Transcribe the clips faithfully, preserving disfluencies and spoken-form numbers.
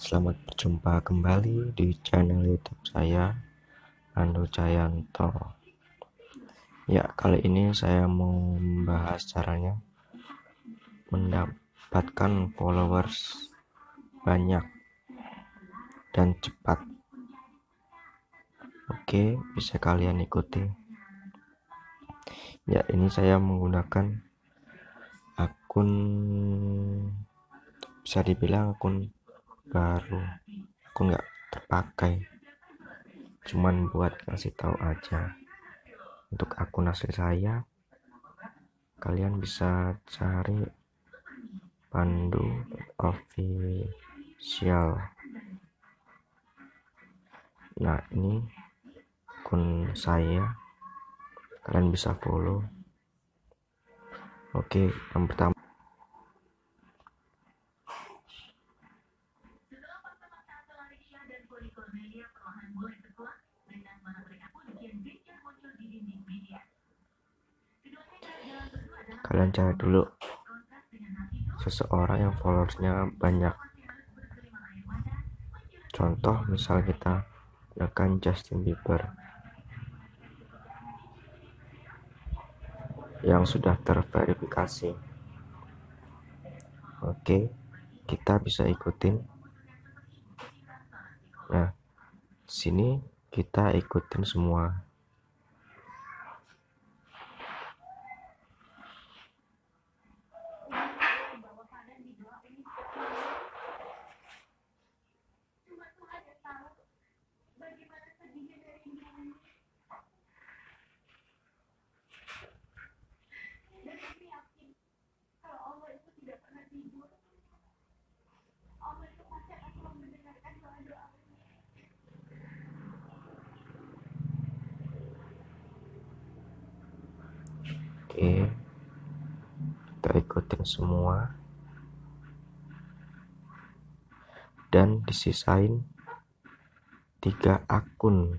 Selamat berjumpa kembali di channel YouTube saya, Ando Cayanto. Ya, kali ini saya mau membahas caranya mendapatkan followers banyak dan cepat. Oke, bisa kalian ikuti. Ya, ini saya menggunakan akun, bisa dibilang akun baru, akun nggak terpakai, cuman buat ngasih tahu aja. Untuk akun asli saya, kalian bisa cari Pandu Official. Nah, ini akun saya, kalian bisa follow. Oke, yang pertama, kalian cari dulu seseorang yang followersnya banyak. Contoh, misal kita gunakan Justin Bieber yang sudah terverifikasi. Oke, kita bisa ikutin. Nah, sini kita ikutin semua. Oke, kita ikutin semua dan disisain tiga akun.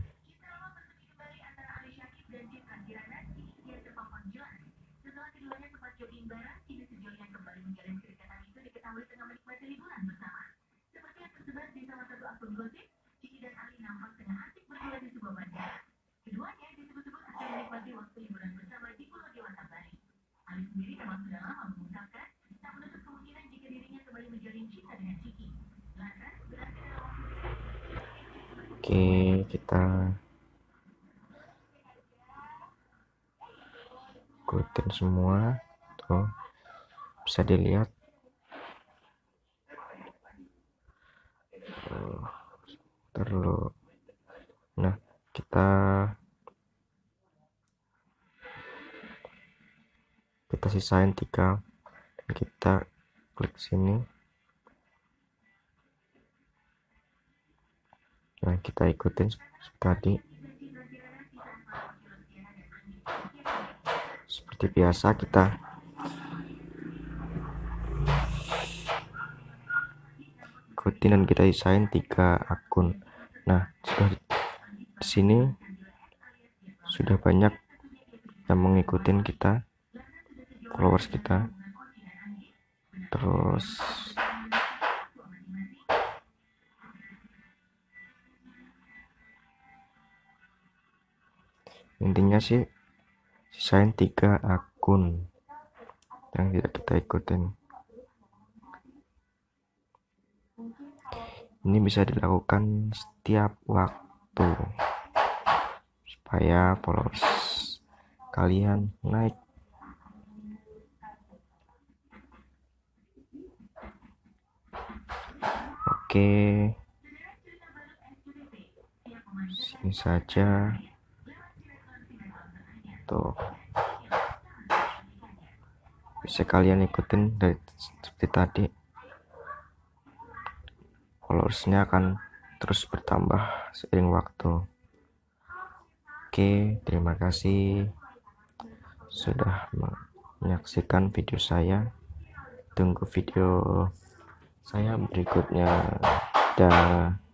Oke, kita ikutin semua. Tuh, bisa dilihat. Terus, nah, kita kita sisain tiga dan kita klik sini. Nah, kita ikutin tadi. Seperti biasa, kita ikutin dan kita sisain tiga akun. Nah, sudah di sini sudah banyak yang mengikutin kita, followers kita. Terus intinya sih sisain tiga akun yang tidak kita ikutin. Ini bisa dilakukan setiap waktu supaya followers kalian naik. Oke, sini saja. Tuh, bisa kalian ikutin dari seperti tadi. Followersnya akan terus bertambah seiring waktu. Oke, terima kasih sudah menyaksikan video saya. Tunggu video saya berikutnya. Dah.